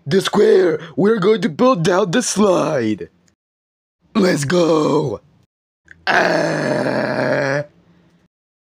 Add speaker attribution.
Speaker 1: The square! We're going to build down the slide! Let's go! Ah!